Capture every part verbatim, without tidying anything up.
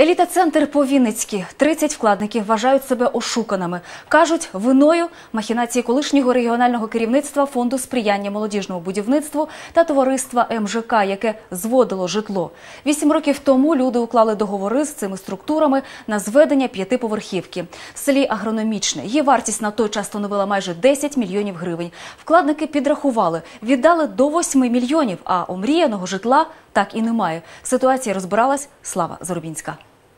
Еліта-центр по-вінницьки. тридцять вкладників вважають себе ошуканими. Кажуть, виною махінації колишнього регіонального керівництва Фонду сприяння молодіжному будівництву та товариства ем же ка, яке зводило житло. Вісім років тому люди уклали договори з цими структурами на зведення п'ятиповерхівки. В селі Агрономічне її вартість на той час становила майже десять мільйонів гривень. Вкладники підрахували, віддали до восьми мільйонів, а омріяного житла так і немає. Ситуація розбиралась Слава Зарубінська.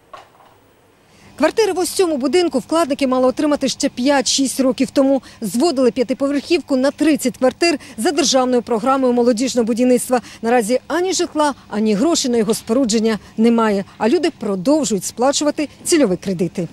Квартири в ось цьому будинку вкладники мали отримати ще п'ять-шість років тому. Зводили п'ятиповерхівку на тридцять квартир за державною програмою молодіжного будівництва. Наразі ані житла, ані грошей на його спорудження немає. А люди продовжують сплачувати цільові кредити.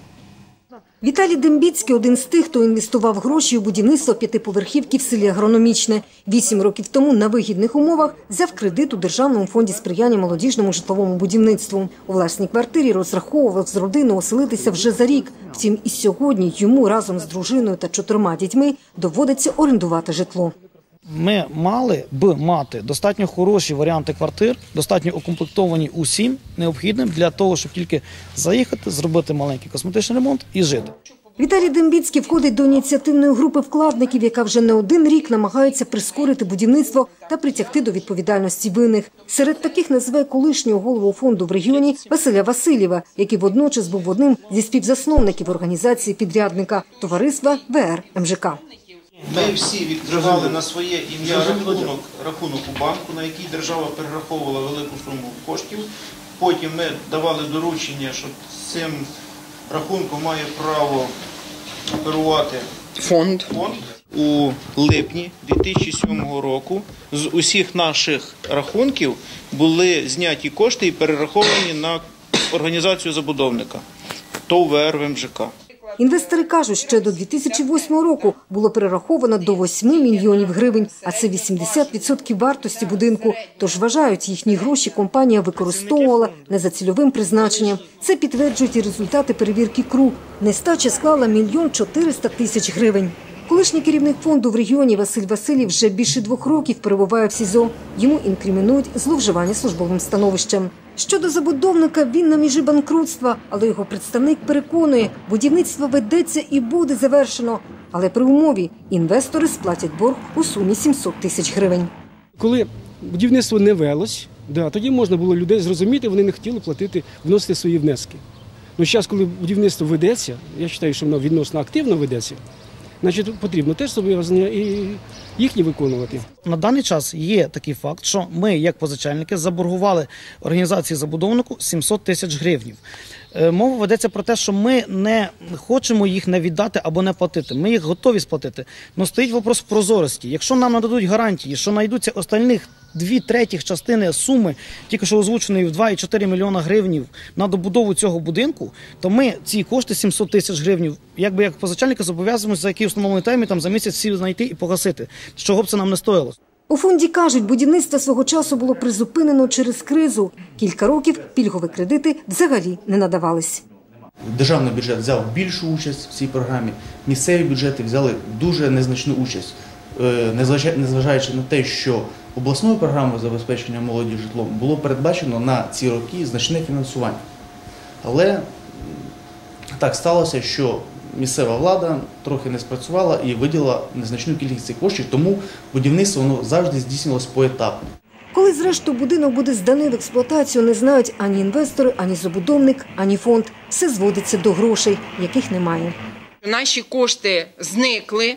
Віталій Дембіцький – один з тих, хто інвестував гроші у будівництво п'ятиповерхівки в селі Агрономічне. Вісім років тому на вигідних умовах взяв кредит у Державному фонді сприяння молодіжному житловому будівництву. У власній квартирі розраховував з родиною оселитися вже за рік. Втім, і сьогодні йому разом з дружиною та чотирма дітьми доводиться орендувати житло. Ми мали б мати достатньо хороші варіанти квартир, достатньо укомплектовані усім необхідним для того, щоб тільки заїхати, зробити маленький косметичний ремонт і жити. Віталій Дембіцький входить до ініціативної групи вкладників, яка вже не один рік намагається прискорити будівництво та притягти до відповідальності винних. Серед таких назве колишнього голову фонду в регіоні Василя Васильєва, який водночас був одним зі співзасновників організації підрядника товариства ве ер ем же ка. Ми всі відкривали на своє ім'я рахунок, рахунок у банку, на який держава перераховувала велику суму коштів. Потім ми давали доручення, що цим рахунком має право оперувати фонд. фонд. У липні дві тисячі сьомого року з усіх наших рахунків були зняті кошти і перераховані на організацію забудовника ТОВ ве ер ем же ка. Інвестори кажуть, що до дві тисячі восьмого року було перераховано до восьми мільйонів гривень, а це вісімдесят відсотків вартості будинку. Тож вважають, їхні гроші компанія використовувала не за цільовим призначенням. Це підтверджують і результати перевірки КРУ. Нестача склала мільйон чотириста тисяч гривень. Колишній керівник фонду в регіоні Василь Васильєв вже більше двох років перебуває в СІЗО. Йому інкримінують зловживання службовим становищем. Щодо забудовника, він на межі банкрутства, але його представник переконує, будівництво ведеться і буде завершено. Але при умові інвестори сплатять борг у сумі сімсот тисяч гривень. Коли будівництво не велось, да, тоді можна було людей зрозуміти, вони не хотіли платити, вносити свої внески. Ну, зараз, коли будівництво ведеться, я вважаю, що воно відносно активно ведеться, значить, потрібно теж зобов'язання і їхні виконувати. На даний час є такий факт, що ми, як позичальники, заборгували організації забудовнику сімсот тисяч гривень. Мова ведеться про те, що ми не хочемо їх не віддати або не платити. Ми їх готові сплатити. Але стоїть вопрос прозорості. Якщо нам нададуть гарантії, що знайдуться остальних дві третіх частини суми, тільки що озвученої в два і чотири мільйона гривень на добудову цього будинку, то ми ці кошти сімсот тисяч гривень, якби як позичальники, зобов'язуємося за який встановлений термін там за місяць всі знайти і погасити. Чого б це нам не стоїло? У фонді кажуть, будівництво свого часу було призупинено через кризу. Кілька років пільгові кредити взагалі не надавались. Державний бюджет взяв більшу участь в цій програмі, місцеві бюджети взяли дуже незначну участь. Незважаючи на те, що обласною програмою забезпечення молоді житлом було передбачено на ці роки значне фінансування. Але так сталося, що місцева влада трохи не спрацювала і виділила незначну кількість цих коштів, тому будівництво воно завжди здійснювалося поетапно. Коли зрештою будинок буде зданий в експлуатацію, не знають ані інвестори, ані забудовник, ані фонд. Все зводиться до грошей, яких немає. Наші кошти зникли,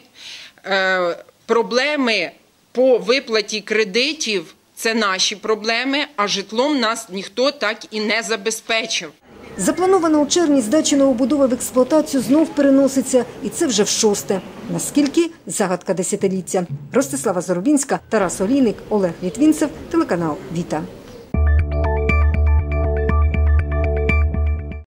проблеми по виплаті кредитів – це наші проблеми, а житлом нас ніхто так і не забезпечив. Запланована у червні здача новобудови в експлуатацію знов переноситься, і це вже в шосте. Наскільки – загадка десятиліття. Ростислава Зарубінська, Тарас Олійник, Олег Літвінцев, телеканал «Віта».